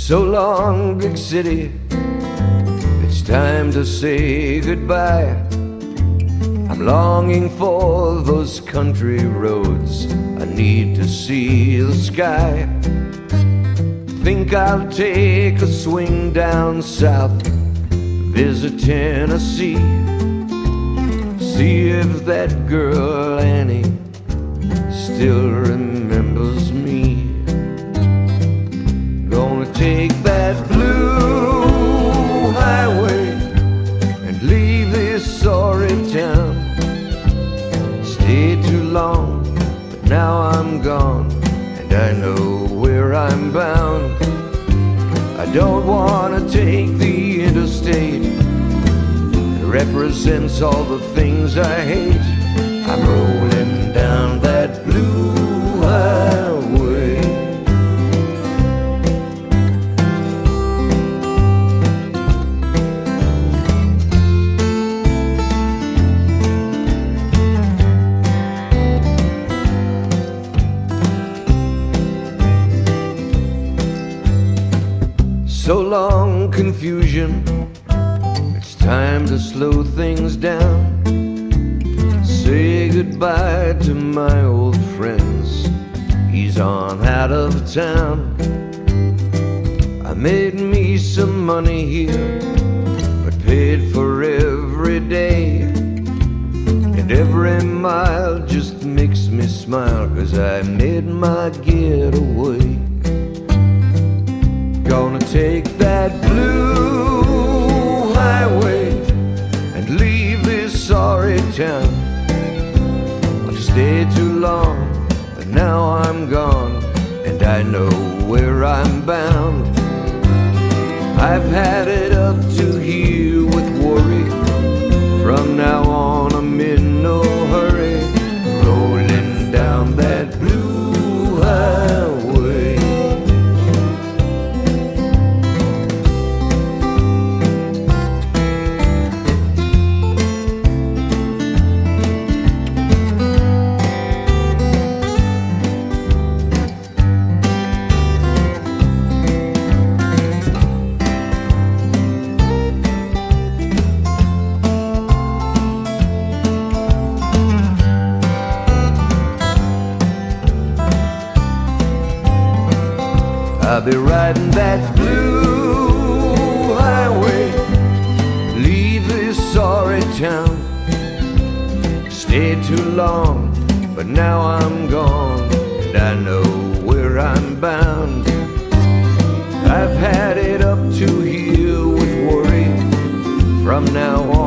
So long, big city, it's time to say goodbye. I'm longing for those country roads. I need to see the sky. Think I'll take a swing down south, visit Tennessee, see if that girl Annie still remembers me. Gonna take that blue highway and leave this sorry town. Stayed too long, but now I'm gone, and I know where I'm bound. I don't wanna take the interstate. It represents all the things I hate. I'm rolling down that blue highway. So long, confusion, it's time to slow things down. Say goodbye to my old friends, he's on out of town. I made me some money here, but paid for every day. And every mile just makes me smile, 'cause I made my getaway. Gonna take that blue highway and leave this sorry town. I've stayed too long, but now I'm gone, and I know where I'm bound. I've had it up to here with worry. From now on I'm in no hurry, rolling down that blue highway. I'll be riding that blue highway, leave this sorry town. Stayed too long, but now I'm gone, and I know where I'm bound. I've had it up to here with worry. From now on